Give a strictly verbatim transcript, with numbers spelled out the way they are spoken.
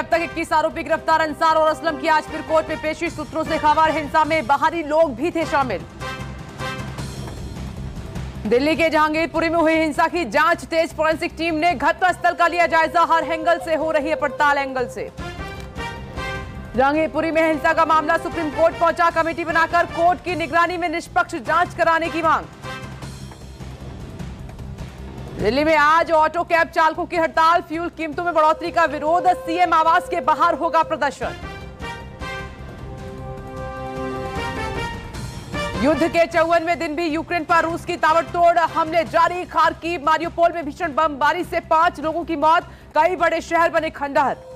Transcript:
अब तक इक्कीस आरोपी गिरफ्तार। अंसार और असलम की आज फिर कोर्ट में पेशी। सूत्रों से खबर, हिंसा में बाहरी लोग भी थे शामिल। दिल्ली के जहांगीरपुरी में हुई हिंसा की जांच तेज। फोरेंसिक टीम ने घटनास्थल का लिया जायजा। हर एंगल से हो रही है पड़ताल। एंगल से जहांगीरपुरी में हिंसा का मामला सुप्रीम कोर्ट पहुंचा। कमेटी बनाकर कोर्ट की निगरानी में निष्पक्ष जांच कराने की मांग। दिल्ली में आज ऑटो कैब चालकों की हड़ताल। फ्यूल कीमतों में बढ़ोतरी का विरोध। सीएम आवास के बाहर होगा प्रदर्शन। युद्ध के चौवनवें दिन भी यूक्रेन पर रूस की ताबड़तोड़ हमले जारी। खार्किव, मारियोपोल में भीषण बमबारी से पांच लोगों की मौत। कई बड़े शहर बने खंडहर।